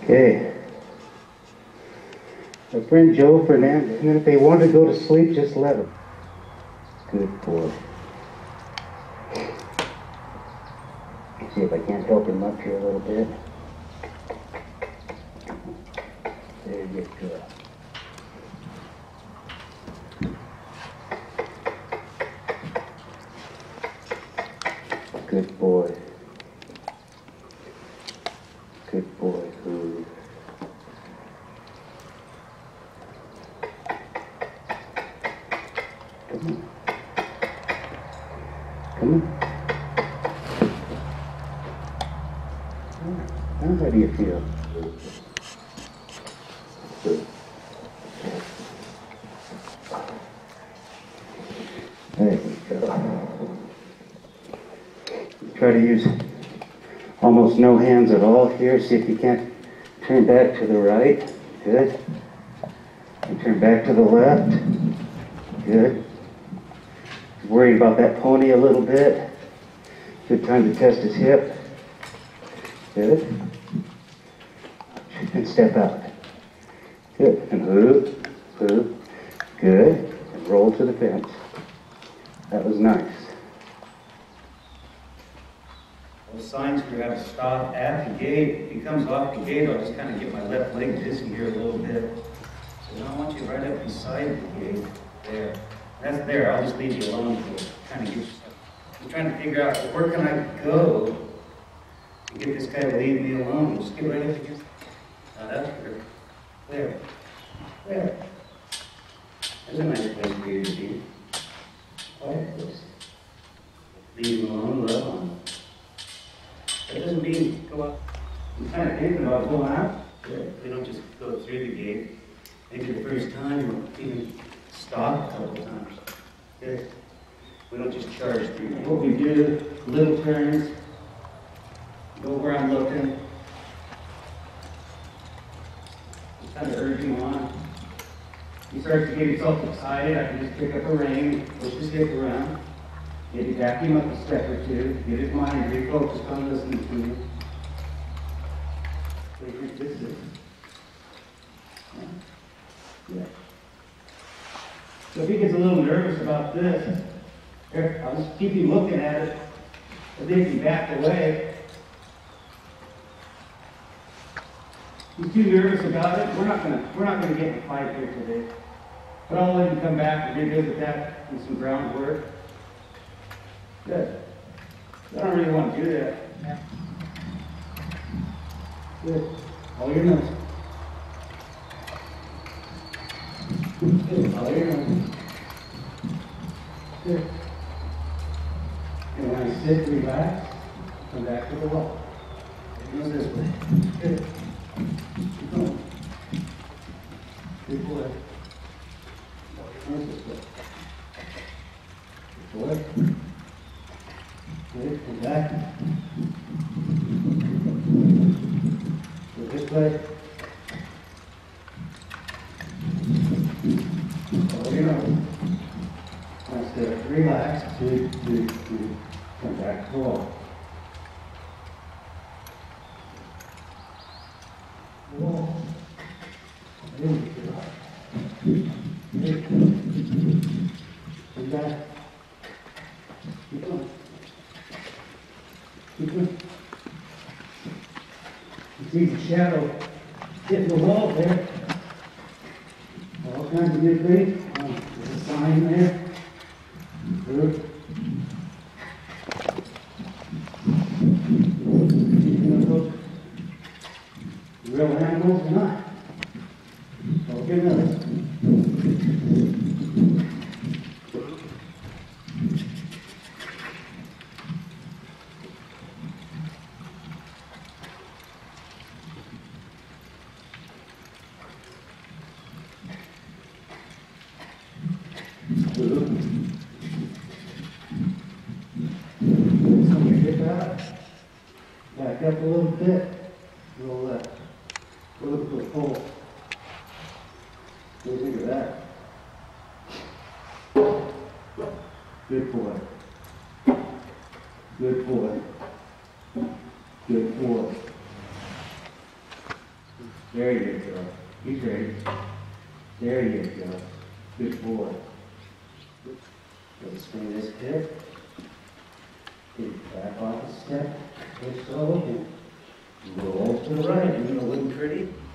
Okay. My friend Joe Fernandez, and if they want to go to sleep, just let them. Good boy. See if I can't help him up here a little bit. There you go. Good boy. Good boy. Ooh. Come on. Come on. Now how do you feel? Good. There you go. Try to use almost no hands at all here. See if you can't turn back to the right. Good. And turn back to the left. Good. Worried about that pony a little bit. Good time to test his hip. Good. And step out. Good. And hoop, hoop. Good. And roll to the fence. That was nice. Those signs we have to stop at the gate. If he comes off the gate, I'll just kind of get my left leg dizzy here a little bit. So now I want you right up beside the gate. There. That's there. I'll just leave you alone to kind of get yourself. I'm trying to figure out where can I go and get this guy to leave me alone. Just get right up against. Now that's good. There. There. That's a nice place for you to be. Quiet place. Leave him alone, love on him. That doesn't mean go out. I'm kind of thinking about going out. We don't just go through the gate. Maybe the first time or even stop a couple times. Okay? We don't just charge through. What we do, little turns, go where I'm looking. Just kind of urge him on. He starts to get himself excited. I can just pick up a rein, push his hip around, maybe back him up a step or two, get his mind refocused on listening to you. This is it. Yeah. So if he gets a little nervous about this, I'll just keep him looking at it. And then if he backed away, he's too nervous about it. We're not gonna get in a fight here today. But I'll let him come back and revisit that in some groundwork. Good. I don't really want to do that. Good. All your nose. Good. All your nose. Good. And when I sit, relax, come back to the wall. Nose this way. Good. Keep going. Good boy. Nose this way. Good boy. Good. Come back. Go this way. Oh, you know. That's it. Relax. Good. Come back to the wall. Wall. There you go. Come back. Keep going. Keep going. You see the shadow hitting the wall there. All kinds of new things. There's a sign there. Good. Real animals or not? Okay, another. Back up a little bit. Roll left. Look for the pole. What do you think of that? Good boy. Good boy. Good boy. There you go. He's ready. There you go. Good boy. Let's swing this hip. Get back off a step or so and roll to the right. Isn't it looking pretty?